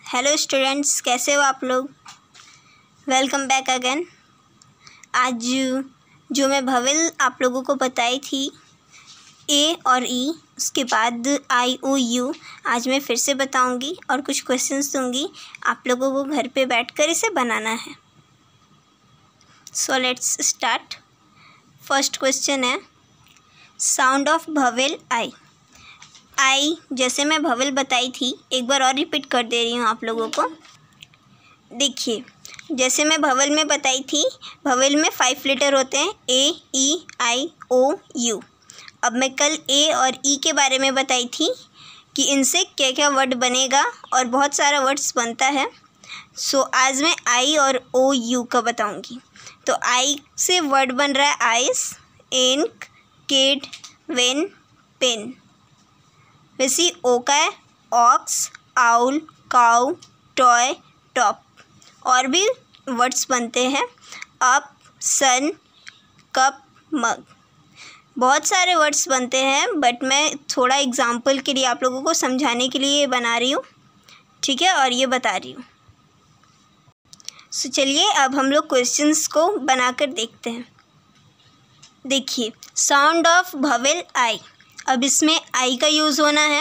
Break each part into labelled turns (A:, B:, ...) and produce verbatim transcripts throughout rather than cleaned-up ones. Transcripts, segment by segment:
A: Hello students, कैसे हो आप लोग। Welcome back again. आज जो मैं भवेल आप लोगों को बताई थी ए और ई, उसके बाद आई ओ यू, आज मैं फिर से बताऊंगी और कुछ क्वेश्चंस दूंगी। आप लोगों को घर पे बैठकर इसे बनाना है। So let's start. First question है sound of vowel I. I जैसे मैं भवेल बताई थी, एक बार और रिपीट कर दे रही हूँ आप लोगों को। देखिए, जैसे मैं भवेल में बताई थी, भवेल में फाइव लेटर होते हैं, ए, ई, आई, ओ, यू। अब मैं कल ए और ई के बारे में बताई थी कि इनसे क्या क्या वर्ड बनेगा, और बहुत सारा वर्ड्स बनता है। सो आज मैं आई और ओ यू का बताऊंगी। तो आई से वर्ड बन रहा है ice, ink, kid, win, pen. वैसे ओ का है ox, owl, cow, toy, top. और भी वर्ड्स बनते हैं अप, सन, कप, मग। बहुत सारे वर्ड्स बनते हैं, बट मैं थोड़ा एग्जाम्पल के लिए आप लोगों को समझाने के लिए बना रही हूँ, ठीक है, और ये बता रही हूँ। सो चलिए अब हम लोग क्वेश्चंस को बनाकर देखते हैं। देखिए, साउंड ऑफ भवेल आई। अब इसमें आई का यूज़ होना है,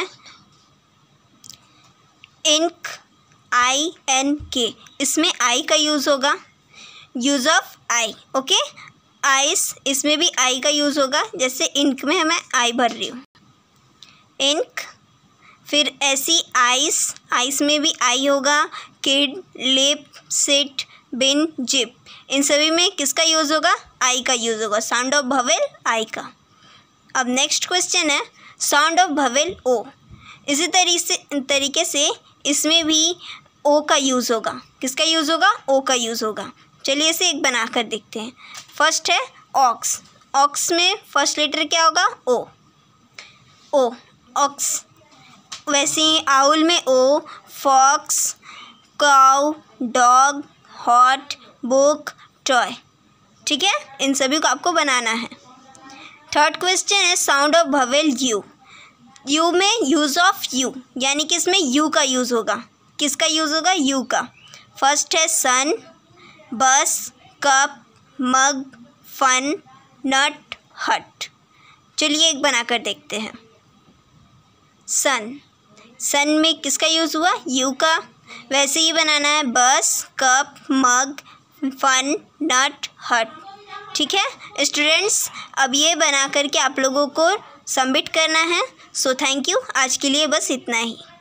A: इंक, आई एन के, इसमें आई का यूज़ होगा। Use of I, okay. Ice, इसमें भी आई का यूज़ होगा, जैसे इंक में मैं आई भर रही हूँ, इंक। फिर ऐसी आइस, आइस में भी आई होगा। Kid, lip, sit, bin, zip, इन सभी में किसका यूज़ होगा? आई का यूज़ होगा। साउंड ऑफ भवेल आई का। अब नेक्स्ट क्वेश्चन है साउंड ऑफ भवेल ओ। इसी तरीके से तरीके से इसमें भी ओ का यूज़ होगा। किसका यूज़ होगा? ओ का यूज़ होगा। चलिए इसे एक बनाकर देखते हैं। फर्स्ट है ऑक्स। ऑक्स में फर्स्ट लेटर क्या होगा? ओ। O, ox. वैसे ही आउल में O, fox, cow, dog, hot, book, toy, ठीक है। इन सभी को आपको बनाना है। थर्ड क्वेश्चन है sound of vowel U. U में यूज़ ऑफ यू, यानी कि इसमें यू का यूज़ होगा। किसका यूज़ होगा? यू का। फर्स्ट है सन, बस, कप, मग, फन, नट, हट। चलिए एक बनाकर देखते हैं। सन, सन में किसका यूज़ हुआ? यू का। वैसे ही बनाना है बस, कप, मग, फन, नट, हट, ठीक है स्टूडेंट्स। अब ये बना करके आप लोगों को सबमिट करना है। So thank you. आज के लिए बस इतना ही।